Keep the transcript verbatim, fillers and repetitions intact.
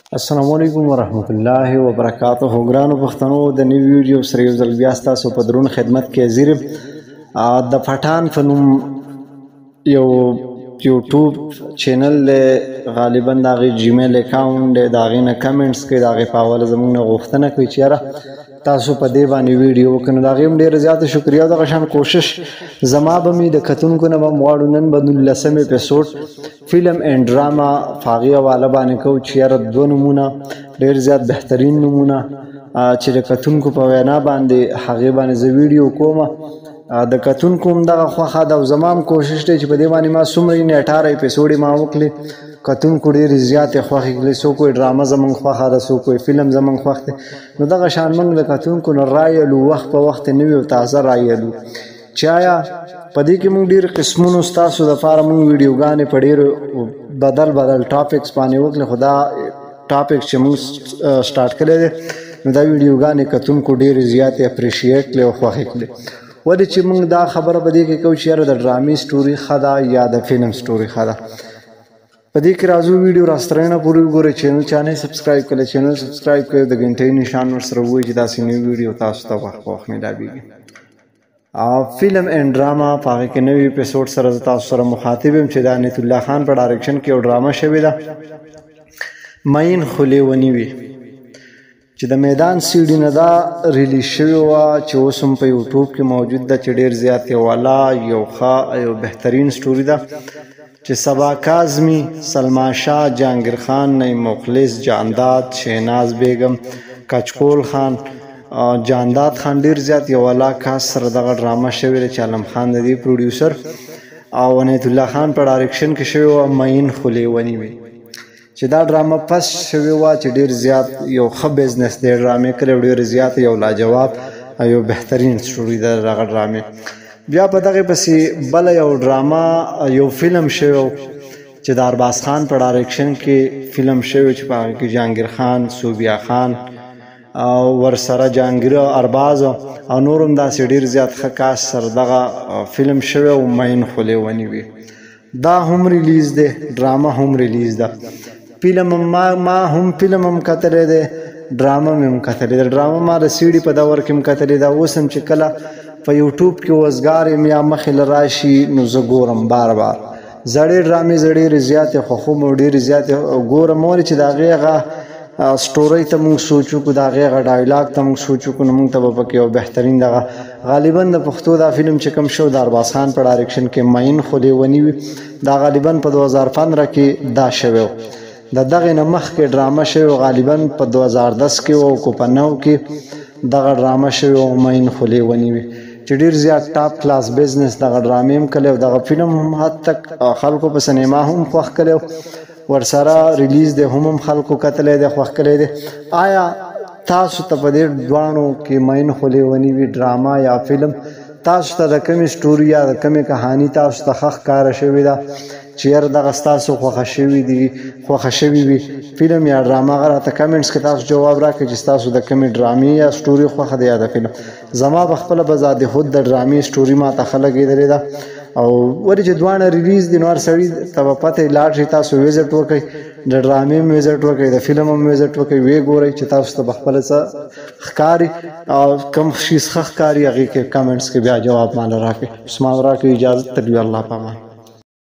السلام علیکم ورحمت الله وبرکاته. ګرانو پښتنو د نوی ویډیو سره یو ځل بیا ستاسو په درون خدمت کې حاضر یم. د پټان په نوم یو یوټیوب چینل دی، غالبا د هغې جیمیل اکاونټ دی، د هغې نه کمنټس کوي، د هغې په حواله زموږ نه غوښتنه کوي چې یاره تاسو په دې باندې ویډیو وکړئ. نو د هغې هم ډېره زیاته شکریه او دغه شان کوشش زما به مې د کتونکو نه به م غواړو نن به نولسم اپیسوډ فلم اینډ ډراما په هغې حواله باندې کوو چې یاره دوه نومونه ډېر زیات بهترین نومونه چې د کتونکو په وینا باندې هغې باندې زه ویډیو کوم. د کتونکو هم دغه خوښه ده او زما هم کوشش دی چې په دې باندې ما څومره یې اټاره اپیسوډ ما وکړې، کتونکو ډېرې زیاتې خوښې کړې. څوک وایي ډرامه زموږ خوښه ده، څوک وایي فلم زموږ خوښ دی. نو دغه شان موږ د کتونکو نه رایې الو، وخت په وخت نوي او تازه رایې الو چې آیا په دې کې موږ ډېر قسمونو ستاسو دپاره موږ ویډیوګانې په ډېرو بدل بدل ټاپکس باندې وکړې، خو دا ټاپک چې موږ سټارټ کړی دی نو دا ویډیوګانې کتونکو ډېرې زیاتې اپریشیټ کړې او خوښې کړې. ولې چې موږ دا خبره په دې کې کوو چې یاره د ډرامې سټوري ښه ده یا د فلم سټوري ښه ده. په دې کې راځو ویډیو راسترنه پورې وګورئ. چینل چا نه سبسکرایب کړی چینل سبسکرایب کړئ، د غنټۍ نشان ورسره ووایئ چې داسې نوي ویډیو تاسو ته وخت په وخت میلاویږي. فلم اینډ ډراما په هغې کې نوي اپیسوډ سره زه تاسو سره مخاطب یم چې د انیت الله خان په ډایرکشن کې یو ډرامه شوې ده مین خو لیوني وي، چې د میدان سی ډي نه دا ریلیز شوې وه چې اوس هم په یوټیوب کې موجود ده، چې ډېر زیات یو والا یو ښه یو بهترین سټوري ده چې سبا کاظمي، سلما شاه، جهانګیر خان، نعیم مخلص، جانداد، شهناز بیگم، کچکول خان، جانداد خان ډېر زیات یو والا کاس سره دغه ډرامه شوې ده چې عالم خان د دې پروډیوسر او انیت الله خان په ډایرکشن کې شوې وه مین خو لیوني وي، چې دا ډرامه پس شوې وه چې ډېر زیات یو ښه بزنس دی ډرامې کړی او ډېر زیات یو لاجواب او یو بهترین سټوري ده دغه ډرامې. بیا په دغې پسې بله یو ډرامه یو فلم شوی چې د ارباز خان په ډایرکشن کې فلم شوی چې په هغې کې جهانګیر خان، صوبیا خان او ورسره جهانګیر ارباز او نور هم داسې ډېر زیات ښه کاس سره دغه فلم شوی او مین خو لیوني وي. دا هم ریلیز دی، ډرامه هم ریلیز ده. فلم ما ما هم فلم هم کتلی دی، ډرامه مې هم کتلی ده. ډرامه ما د سی ډي په دور کې هم کتلی ده. اوس هم چې کله په یوټیوب کې وزګار یم یا مخې له راشي نو زه ګورم بار بار زړې ډرامې، زه ډېرې زیاتې خوښوم او ډېرې زیاتې ګورم. ولې چې د هغې هغه سټورۍ ته موږ سوچ وکړو، د هغې هغه ډایلاګ ته موږ سوچ وکړو، نو موږ ته به پکې یو بهترین دغه غالبا د پښتو دا فلم چې کوم شو د ارباز خان په ډایرکشن کې مین خو لیوني وي، دا غالبا په دوه هزار پندره کې دا شوی و. د دغې نه مخکې ډرامه شوې غالبا په دوه هزار دس کې و او په نو کې دغه ډرامه شوې و مین خو لیوني وي، چې ډېر زیات ټاپ کلاس بزنس دغه ډرامې هم کړی او دغه فلم هم حد تک خلکو په سینما هم خوښ کړی او ورسره ریلیز دی هم هم خلکو کتلی دی، خوښ کړی دی. آیا تاسو ته په دې دواړو کې مین خو لیوني وي ډرامه یا فلم تاسو ته د کومې سټوري یا د کومې کهاني تاسو ته ښه ښکاره شوې ده چې یاره دغه ستاسو خوښه شوي دي خوښه شوي وي فلم یا ډرامه؟ هغه راته کمنټس کې تاسو جواب راکړئ چې ستاسو د کومې ډرامې یا سټوري خوښه ده یا د فلم. زما په خپله به ذات خود د ډرامې سټوري ما ته ښه لګېدلې ده او ولې چې دواړه ریلیز دي نو هر سړي ته به پته یې لاړ شي تاسو ویزټ وکړئ، د ډرامې هم ویزټ وکړئ، د فلم هم ویزټ وکړئ، ویې ګورئ چې تاسو ته به خپله څه ښکاري او کوم شي ښه ښکاري هغې کې کمنټس کې بیا جواب ماله راکړئ. عثمان راکړئ اجازت تر الله په امان.